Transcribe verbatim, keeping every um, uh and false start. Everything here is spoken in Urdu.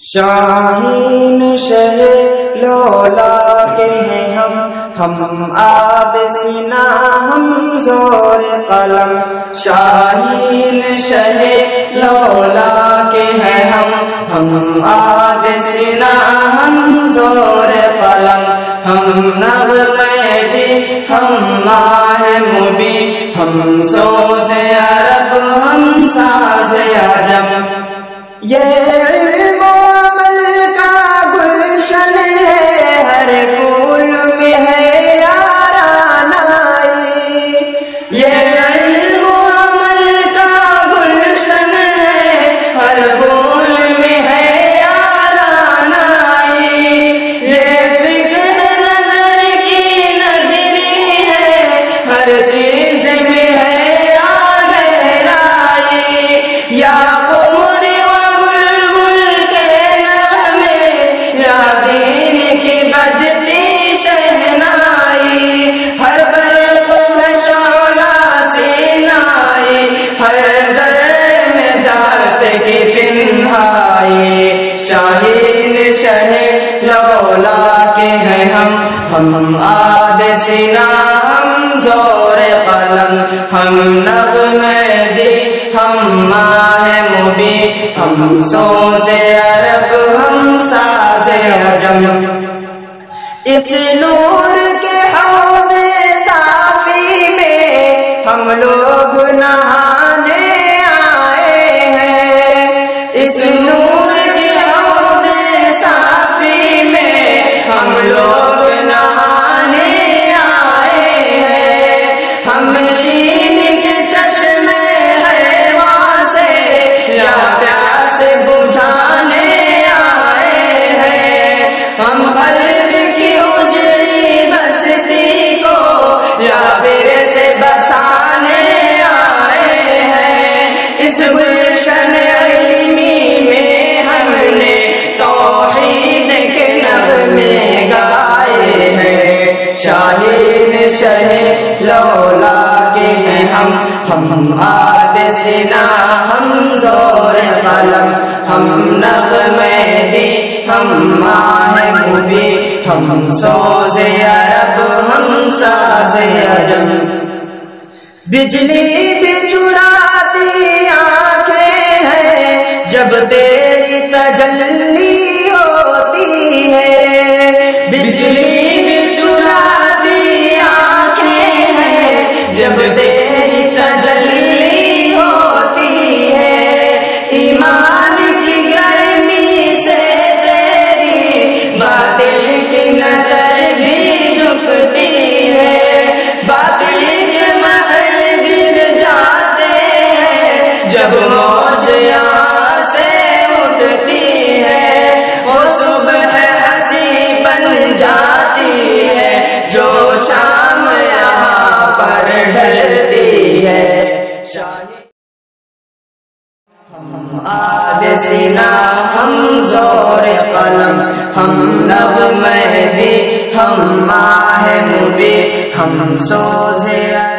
شاہین شہ لولا کے ہیں ہم ہم آب سینہ ہم زور قلم شاہین شہ لولا کے ہیں ہم ہم آب سینہ ہم زور قلم ہم نغمہ دی ہم ماہ مبین ہم سوز عرب ہم ساز عجم یہ علم و عمل کا گلشن ہے ہر پھول میں ہے یارانائی یہ علم و عمل کا گلشن ہے ہر پھول میں ہے یارانائی یہ فکر نظر کی نگری ہے ہر چیز میں ہے گہرائی یا شاہین شہ لولا کے ہیں ہم ہم آب سینہ ہم زور قلم ہم نغمہ دی ہم ماہ مبین ہم سوز عرب ہم ساز عجم اس نور کے حوض صافی میں ہم لوگ نہانے آئے ہیں اس نور ہم لوگ نہانے آئے ہیں ہم دین کے چشمے حیواں سے یا پیاس بجھانے آئے ہیں ہم قلب کی اجڑی بستی کو یا پھر سے بسانے آئے ہیں اس گلشن علمی میں ہم نے توحید کے نغمے شاہین شہ لولا کے ہیں ہم ہم آب سینہ ہم زور قلم ہم نغمہ دی ہم ماہ مبین ہم سوز عرب ہم ساز عجم بجلی بھی چراتی آنکھیں ہیں جب تیری تجلی ہوتی ہے بجلی جب تیری تجلی ہوتی ہے ایمان کی گرمی سے تیری باطل کی نظر بھی جھکتی ہے باطل کے محل گر جاتے ہیں جب موج یہاں سے اٹھتی ہے اور صبح ہنسی بن جاتی ہے جو شام یہاں پر ڈھلتی ہے ہم آب سینہ ہم زور قلم ہم نغمہ دی ہم ماہ مبین ہم سوز